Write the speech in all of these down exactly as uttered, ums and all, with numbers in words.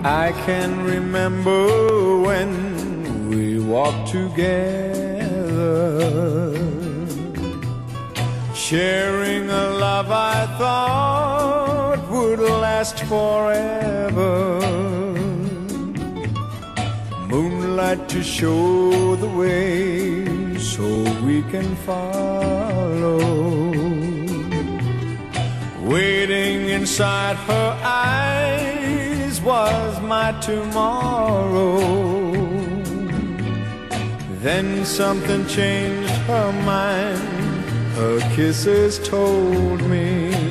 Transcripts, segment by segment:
I can remember when we walked together, sharing a love I thought would last forever. Moonlight to show the way so we can follow. Waiting inside her eyes was my tomorrow. Then something changed her mind, her kisses told me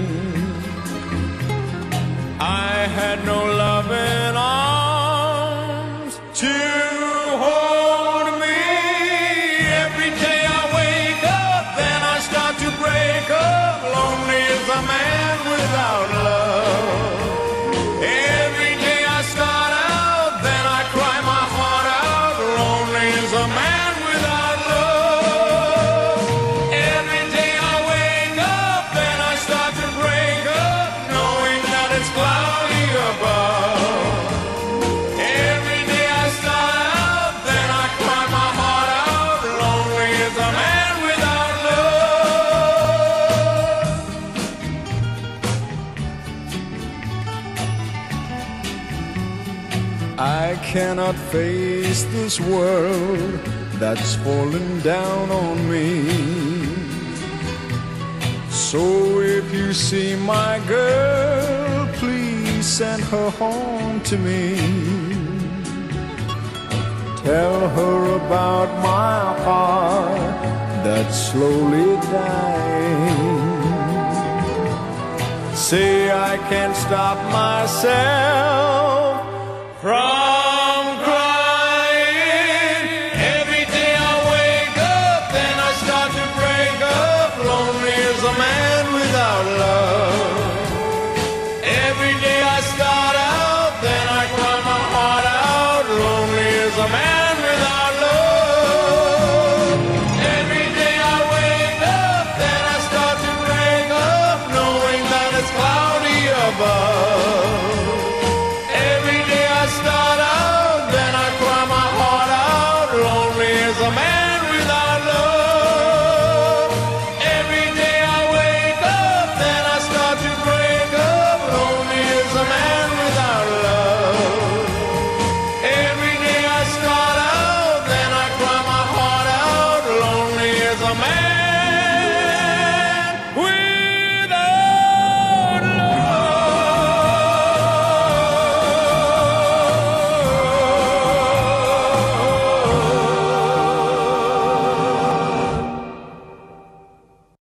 I had no loving arms to hold me. Every day I wake up, then I start to break up. Lonely as a man without love. Every day I start out, then I cry my heart out. Lonely as a man without love. Every day I wake up, then I start to break up, knowing that it's cloudy above. Every day I start out, then I cry my heart out. Lonely as a man without love. I cannot face this world that's fallen down on me. So if you see my girl, please send her home to me. Tell her about my heart that's slowly dying. Say I can't stop myself from